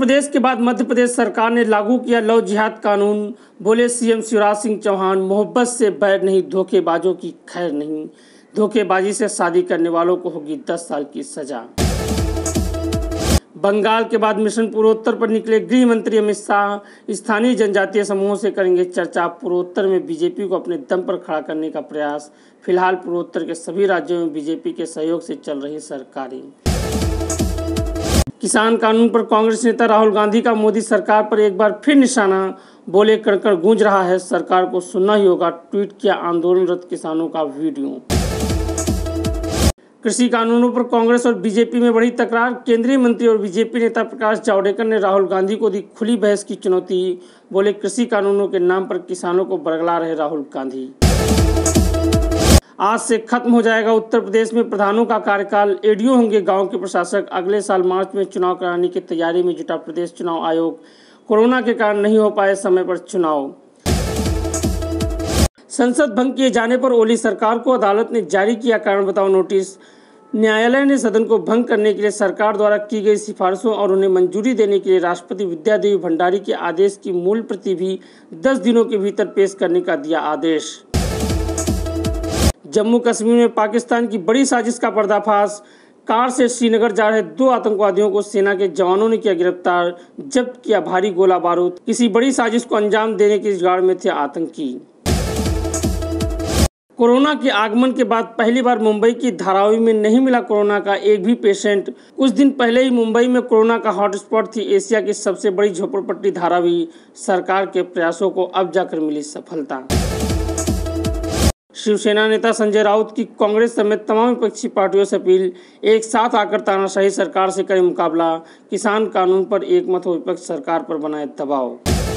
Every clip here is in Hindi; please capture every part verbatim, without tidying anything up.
प्रदेश के बाद मध्य प्रदेश सरकार ने लागू किया लव जिहाद कानून। बोले सीएम शिवराज सिंह चौहान, मोहब्बत से बैर नहीं, धोखेबाजों की खैर नहीं। धोखेबाजी से शादी करने वालों को होगी दस साल की सजा। बंगाल के बाद मिशन पूर्वोत्तर पर निकले गृह मंत्री अमित शाह। स्थानीय जनजातीय समूहों से करेंगे चर्चा। पूर्वोत्तर में बीजेपी को अपने दम पर खड़ा करने का प्रयास। फिलहाल पूर्वोत्तर के सभी राज्यों में बीजेपी के सहयोग से चल रही सरकारें। किसान कानून पर कांग्रेस नेता राहुल गांधी का मोदी सरकार पर एक बार फिर निशाना। बोले कड़कड़ गूंज रहा है, सरकार को सुनना ही होगा। ट्वीट किया आंदोलनरत किसानों का वीडियो। कृषि कानूनों पर कांग्रेस और बीजेपी में बड़ी तकरार। केंद्रीय मंत्री और बीजेपी नेता प्रकाश जावड़ेकर ने राहुल गांधी को दी खुली बहस की चुनौती। बोले कृषि कानूनों के नाम पर किसानों को बरगला रहे राहुल गांधी। आज से खत्म हो जाएगा उत्तर प्रदेश में प्रधानों का कार्यकाल। एडीओ होंगे गांव के प्रशासक। अगले साल मार्च में चुनाव कराने की तैयारी में जुटा प्रदेश चुनाव आयोग। कोरोना के कारण नहीं हो पाए समय पर चुनाव। संसद भंग किए जाने पर ओली सरकार को अदालत ने जारी किया कारण बताओ नोटिस। न्यायालय ने सदन को भंग करने के लिए सरकार द्वारा की गई सिफारिशों और उन्हें मंजूरी देने के लिए राष्ट्रपति विद्यादेवी भंडारी के आदेश की मूल प्रति भी दस दिनों के भीतर पेश करने का दिया आदेश। जम्मू कश्मीर में पाकिस्तान की बड़ी साजिश का पर्दाफाश। कार से श्रीनगर जा रहे दो आतंकवादियों को सेना के जवानों ने किया गिरफ्तार। जब्त किया भारी गोला बारूद। किसी बड़ी साजिश को अंजाम देने की जुगाड़ में थे आतंकी। कोरोना के आगमन के बाद पहली बार मुंबई की धारावी में नहीं मिला कोरोना का एक भी पेशेंट। कुछ दिन पहले ही मुंबई में कोरोना का हॉटस्पॉट थी एशिया की सबसे बड़ी झोपड़पट्टी धारावी। सरकार के प्रयासों को अब जाकर मिली सफलता। शिवसेना नेता संजय राउत की कांग्रेस समेत तमाम विपक्षी पार्टियों से अपील। एक साथ आकर तानाशाही सरकार से करें मुकाबला। किसान कानून पर एकमत हो, विपक्ष सरकार पर बनाए दबाव।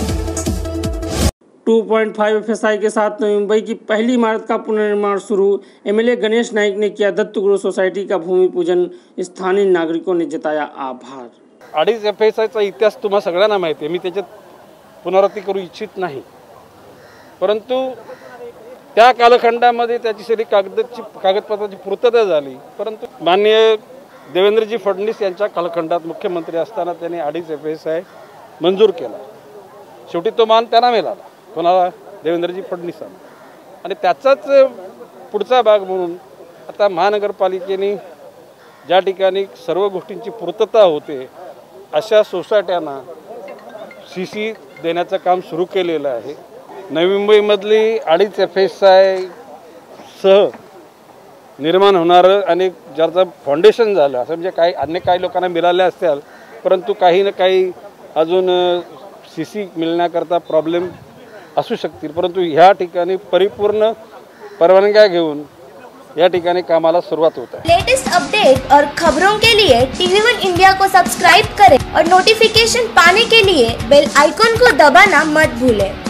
दो पॉइंट पाँच एफएसआई के साथ मुंबई की पहली इमारत का पुनर्निर्माण शुरू। एमएलए गणेश नाइक ने किया दत्तगुरु सोसायटी का भूमि पूजन। स्थानीय नागरिकों ने जताया आभार। अडीच एफएसआयचा इतिहास तुम्हा सगळ्यांना माहिती आहे, मी त्याच्यात पुनरावृत्ती करू इच्छित नाही। परंतु त्या कालखंडामध्ये त्याची सगळी कागदाची कागदपत्राची पूर्तता झाली। परंतु माननीय देवेंद्रजी फडणवीस यांच्या कालखंडात मुख्यमंत्री असताना त्यांनी अडीच एफएसआय मंजूर केला। शेवटी तो मान त्यांना मिळाला, कोणाला? देवेंद्रजी फडणवीसांना। आणि त्याचाच पुढचा भाग म्हणून आता महानगरपालिकेने ज्या ठिकाणी सर्व गोष्टींची पूर्तता होते अशा सोसायट्यांना सीसी देण्याचं काम सुरू केलेलं आहे। नवी मुंबईमधली अडीच एफएसआय सह निर्माण होणारं आणि ज्याचं फाउंडेशन झालं असं म्हणजे काही अन्य काही लोकांना मिळाले असतील, परंतु काही ना काही अजून सीसी मिळण्याकरता प्रॉब्लेम असू शकतील। परंतु ह्या ठिकाणी परिपूर्ण परवानग्या घेऊन या ठिकानी कामाला सुरुवात होत है। लेटेस्ट अपडेट और खबरों के लिए टीवी वन इंडिया को सब्सक्राइब करें और नोटिफिकेशन पाने के लिए बेल आइकॉन को दबाना मत भूलें।